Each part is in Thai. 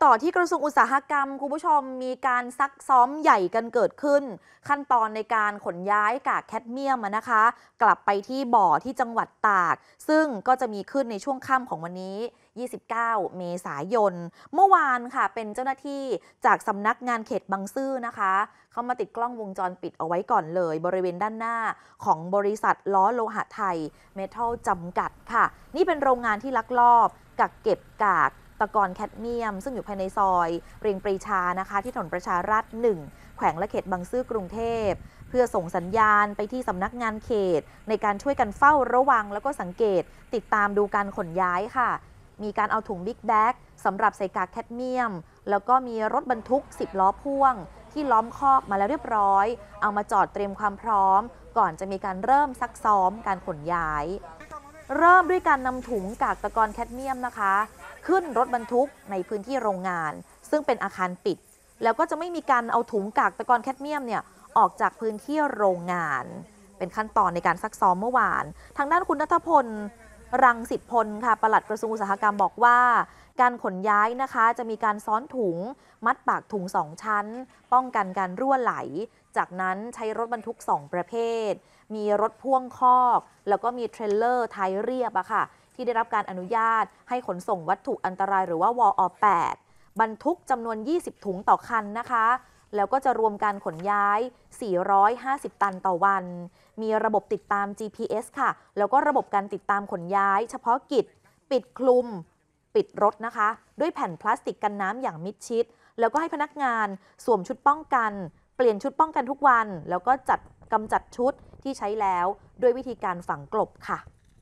ต่อที่กระทรวงอุตสาหกรรมคุณผู้ชมมีการซักซ้อมใหญ่กันเกิดขึ้นขั้นตอนในการขนย้ายกากแคดเมียมนะคะ กลับไปที่บ่อที่จังหวัดตากซึ่งก็จะมีขึ้นในช่วงค่ำของวันนี้29 เมษายนเมื่อวานค่ะเป็นเจ้าหน้าที่จากสำนักงานเขตบางซื่อนะคะเขามาติดกล้องวงจรปิดเอาไว้ก่อนเลยบริเวณด้านหน้าของบริษัทล้อโลหะไทยเมทัลจำกัดค่ะนี่เป็นโรงงานที่ลักลอบกักเก็บกากตะกอนแคดเมียมซึ่งอยู่ภายในซอยเรียงปรีชานะคะที่ถนนประชาราษฎร์1แขวงและเขตบางซื่อกรุงเทพเพื่อส่งสัญญาณไปที่สำนักงานเขตในการช่วยกันเฝ้าระวังแล้วก็สังเกตติดตามดูการขนย้ายค่ะมีการเอาถุงบิ๊กแบ็กสำหรับใส่กากแคดเมียมแล้วก็มีรถบรรทุก10 ล้อพ่วงที่ล้อมคอกมาแล้วเรียบร้อยเอามาจอดเตรียมความพร้อมก่อนจะมีการเริ่มซักซ้อมการขนย้ายเริ่มด้วยการนำถุงกากตะกอนแคดเมียมนะคะขึ้นรถบรรทุกในพื้นที่โรงงานซึ่งเป็นอาคารปิดแล้วก็จะไม่มีการเอาถุงกากตะกอนแคดเมียมเนี่ยออกจากพื้นที่โรงงานเป็นขั้นตอนในการซักซ้อมเมื่อวานทางด้านคุณณัฐพลรังสิตพลค่ะปลัดกระทรวงอุตสาหกรรมบอกว่าการขนย้ายนะคะจะมีการซ้อนถุงมัดปากถุง2 ชั้นป้องกันการรั่วไหลจากนั้นใช้รถบรรทุก2 ประเภทมีรถพ่วงคอกแล้วก็มีเทรลเลอร์ท้ายเรียบอะค่ะที่ได้รับการอนุญาตให้ขนส่งวัตถุอันตรายหรือว่าวอ8บรรทุกจำนวน20 ถุงต่อคันนะคะแล้วก็จะรวมการขนย้าย450 ตันต่อวันมีระบบติดตาม GPS ค่ะแล้วก็ระบบการติดตามขนย้ายเฉพาะกิจปิดคลุมปิดรถนะคะด้วยแผ่นพลาสติกกันน้ำอย่างมิดชิดแล้วก็ให้พนักงานสวมชุดป้องกันเปลี่ยนชุดป้องกันทุกวันแล้วก็กำจัดชุดที่ใช้แล้วด้วยวิธีการฝังกลบค่ะ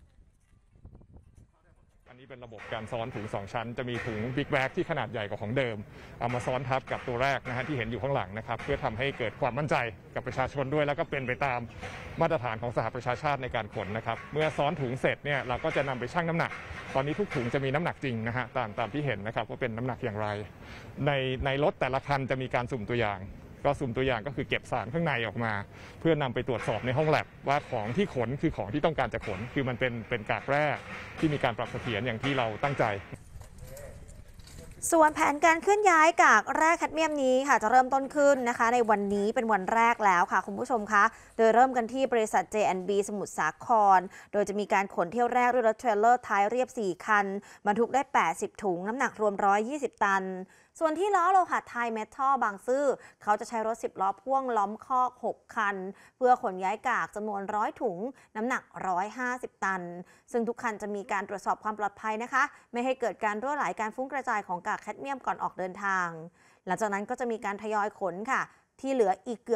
อันนี้เป็นระบบการซ้อนถุง2 ชั้นจะมีถุงบิ๊กแบ็กที่ขนาดใหญ่กว่าของเดิมเอามาซ้อนทับกับตัวแรกนะฮะที่เห็นอยู่ข้างหลังนะครับเพื่อทำให้เกิดความมั่นใจกับประชาชนด้วยแล้วก็เป็นไปตามมาตรฐานของสหประชาชาติในการขนนะครับเมื่อซ้อนถุงเสร็จเนี่ยเราก็จะนำไปชั่งน้ำหนักตอนนี้ทุกถุงจะมีน้ำหนักจริงนะฮะตามที่เห็นนะครับว่าเป็นน้ำหนักอย่างไรในรถแต่ละคันจะมีการสุ่มตัวอย่างก็สุ่มตัวอย่างก็คือเก็บสารข้างในออกมาเพื่อนำไปตรวจสอบในห้องแลบว่าของที่ขนคือของที่ต้องการจะขนคือมันเป็นกากแร่ที่มีการปรับเสถียรอย่างที่เราตั้งใจส่วนแผนการเคลื่อนย้ายกากแร่แคดเมียมนี้ค่ะจะเริ่มต้นขึ้นนะคะในวันนี้เป็นวันแรกแล้วค่ะคุณผู้ชมคะโดยเริ่มกันที่บริษัท J&B สมุทรสาครโดยจะมีการขนเที่ยวแรกด้วยรถเทรลเลอร์ท้ายเรียบ4 คันบรรทุกได้80 ถุงน้ำหนักรวม120 ตันส่วนที่ล้อโลหะไทยเมทัลบางซื่อเขาจะใช้รถ10 ล้อพ่วงล้อมคอก6 คันเพื่อขนย้ายกากจำนวน100 ถุงน้ำหนัก150 ตันซึ่งทุกคันจะมีการตรวจสอบความปลอดภัยนะคะไม่ให้เกิดการรั่วไหลการฟุ้งกระจายของกากแคดเมียมก่อนออกเดินทางหลังจากนั้นก็จะมีการทยอยขนค่ะที่เหลืออีกเกือบ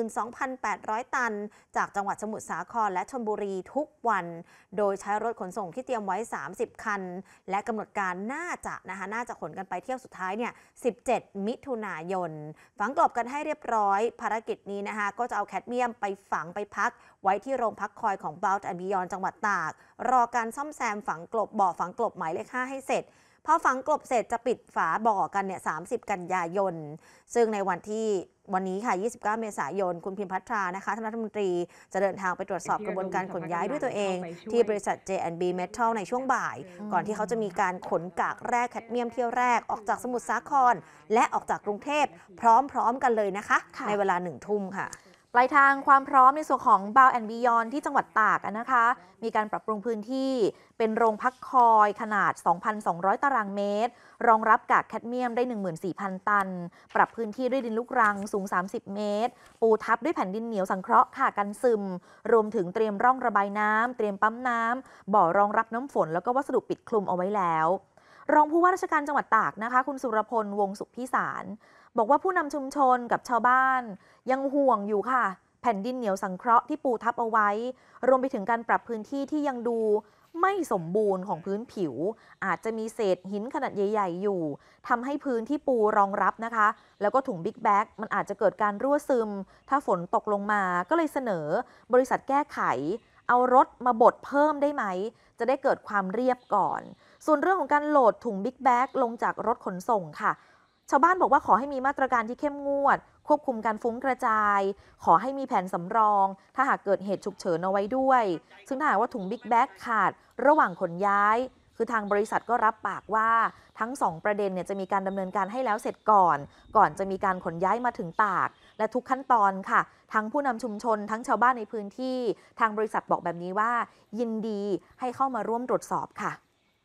12,800 ตันจากจังหวัดสมุทรสาครและชลบุรีทุกวันโดยใช้รถขนส่งที่เตรียมไว้30 คันและกำหนดการน่าจะขนกันไปเที่ยวสุดท้ายเนี่ย17 มิถุนายนฝังกลบกันให้เรียบร้อยภารกิจนี้นะคะก็จะเอาแคดเมียมไปฝังไปพักไว้ที่โรงพักคอยของ Bound and Beyond จังหวัดตากรอการซ่อมแซมฝังกลบบ่อฝังกลบหมายเลข 5ให้เสร็จพอฝังกลบเสร็จจะปิดฝาบ่อกันเนี่ย30 กันยายนซึ่งในวันนี้ค่ะ29 เมษายนคุณพิมพัทรานะคะท่านรัฐมนตรีจะเดินทางไปตรวจสอบกระบวนการขนย้ายด้วยตัวเองที่บริษัท J&B Metal ในช่วงบ่ายก่อนที่เขาจะมีการขนกากแร่แคดเมียมเที่ยวแรกออกจากสมุทรสาครและออกจากกรุงเทพพร้อมๆกันเลยนะคะในเวลา 1 ทุ่มค่ะปลายทางความพร้อมในส่วนของ Bound and Beyond ที่จังหวัดตากนะคะมีการปรับปรุงพื้นที่เป็นโรงพักคอยขนาด 2,200 ตารางเมตรรองรับกากแคดเมียมได้ 14,000 ตันปรับพื้นที่ด้วยดินลูกรังสูง30 เมตรปูทับด้วยแผ่นดินเหนียวสังเคราะห์ค่ะกันซึมรวมถึงเตรียมร่องระบายน้ำเตรียมปั๊มน้ำบ่อรองรับน้ำฝนแล้วก็วัสดุปิดคลุมเอาไว้แล้วรองผู้ว่าราชการจังหวัดตากนะคะคุณสุรพลวงสุขพิสารบอกว่าผู้นำชุมชนกับชาวบ้านยังห่วงอยู่ค่ะแผ่นดินเหนียวสังเคราะห์ที่ปูทับเอาไว้รวมไปถึงการปรับพื้นที่ที่ยังดูไม่สมบูรณ์ของพื้นผิวอาจจะมีเศษหินขนาดใหญ่ๆอยู่ทำให้พื้นที่ปูรองรับนะคะแล้วก็ถุงบิ๊กแบ็กมันอาจจะเกิดการรั่วซึมถ้าฝนตกลงมาก็เลยเสนอบริษัทแก้ไขเอารถมาบดเพิ่มได้ไหมจะได้เกิดความเรียบก่อนส่วนเรื่องของการโหลดถุงบิ๊กแบ็กลงจากรถขนส่งค่ะชาวบ้านบอกว่าขอให้มีมาตรการที่เข้มงวดควบคุมการฟุ้งกระจายขอให้มีแผนสำรองถ้าหากเกิดเหตุฉุกเฉินเอาไว้ด้วยซึ่งถ้าหากว่าถุงบิ๊กแบ็กขาดระหว่างขนย้าย คคือทางบริษัทก็รับปากว่าทั้ง2ประเด็นเนี่ยจะมีการดำเนินการให้แล้วเสร็จก่อนจะมีการขนย้ายมาถึงตากและทุกขั้นตอนค่ะทั้งผู้นำชุมชนทั้งชาวบ้านในพื้นที่ทางบริษัทบอกแบบนี้ว่ายินดีให้เข้ามาร่วมตรวจสอบค่ะ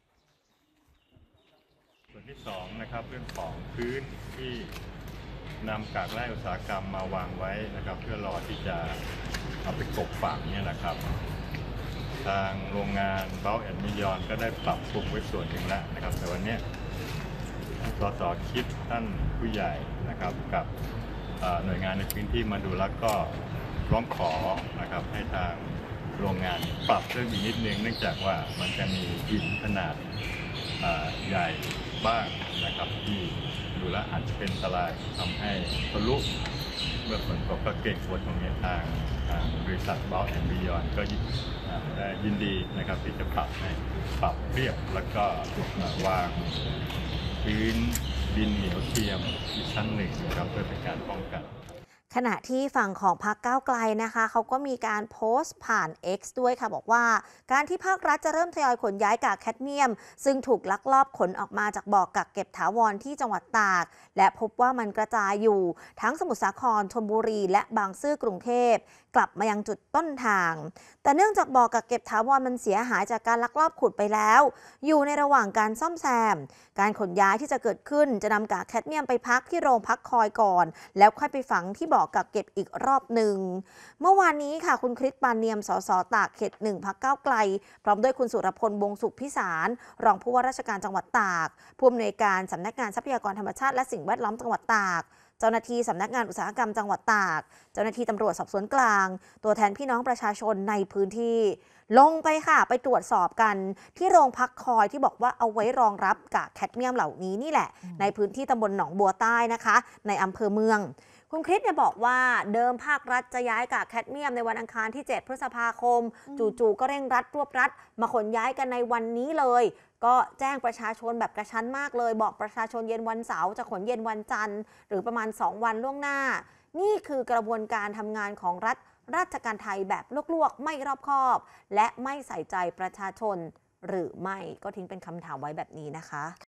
ส่วนที่2นะครับเรื่องของพื้นที่นำกากไร่อุตสาหกรรมมาวางไว้นะครับเพื่อรอที่จะเอาไปกบฝังเนี่ยนะครับทางโรงงานเบ้าแอนมิยอนก็ได้ปรับปรุงไว้ส่วนหนึ่งแล้วนะครับแต่วันนี้สส.คิดท่านผู้ใหญ่นะครับกับหน่วยงานในพื้นที่มาดูแล้วก็ร้องขอนะครับให้ทางโรงงานปรับเพิ่มอีกนิดนึงเนื่องจากว่ามันจะมีหินขนาดใหญ่บ้างนะครับที่ดูแลอาจจะเป็นอันตรายทำให้ทะลุเมื่อฝนตกก็เกรงฝนตรงนี้ทางบริษัทเบ้าแอนด์บิยอนก็ได้ยินดีนะครับที่จะปรับเรียบแล้วก็วางพื้นดินเหนียวเทียมอีกชั้นหนึ่งนะครับเพื่อเป็นการป้องกันขณะที่ฝั่งของพรรคก้าวไกลนะคะเขาก็มีการโพสต์ผ่าน X ด้วยค่ะบอกว่าการที่ภาครัฐจะเริ่มทยอยขนย้ายกากแคดเมียมซึ่งถูกลักลอบขนออกมาจากบ่อกักเก็บถาวรที่จังหวัดตากและพบว่ามันกระจายอยู่ทั้งสมุทรสาครชลบุรีและบางซื่อกรุงเทพกลับมายังจุดต้นทางแต่เนื่องจากบ่อกักเก็บถาวรมันเสียหายจากการลักลอบขุดไปแล้วอยู่ในระหว่างการซ่อมแซมการขนย้ายที่จะเกิดขึ้นจะนำกากแคดเมียมไปพักที่โรงพักคอยก่อนแล้วค่อยไปฝังที่บ่อกักเก็บอีกรอบหนึ่งเมื่อวานนี้ค่ะคุณคริสปานเนียมสสตากเขต1พรรคก้าวไกลพร้อมด้วยคุณสุรพลวงศ์สุขพิสารรองผู้ว่าราชการจังหวัดตากผู้อำนวยการสำนักงานทรัพยากรธรรมชาติและสิ่งแวดล้อมจังหวัดตากเจ้าหน้าที่สำนักงานอุตสาหกรรมจังหวัดตากเจ้าหน้าที่ตำรวจสอบสวนกลางตัวแทนพี่น้องประชาชนในพื้นที่ลงไปค่ะไปตรวจสอบกันที่โรงพักคอยที่บอกว่าเอาไว้รองรับกากแคดเมียมเหล่านี้นี่แหละในพื้นที่ตำบลหนองบัวใต้นะคะในอำเภอเมืองคุณคริสเนี่ยบอกว่าเดิมภาครัฐจะย้ายกากแคดเมียมในวันอังคารที่7พฤษภาคมจู่ๆก็เร่งรัดรวบรัดมาขนย้ายกันในวันนี้เลยก็แจ้งประชาชนแบบกระชั้นมากเลยบอกประชาชนเย็นวันเสาร์จะขนเย็นวันจันทร์หรือประมาณ2วันล่วงหน้านี่คือกระบวนการทำงานของรัฐราชการไทยแบบลวกๆไม่รอบคอบและไม่ใส่ใจประชาชนหรือไม่ก็ทิ้งเป็นคำถามไว้แบบนี้นะคะ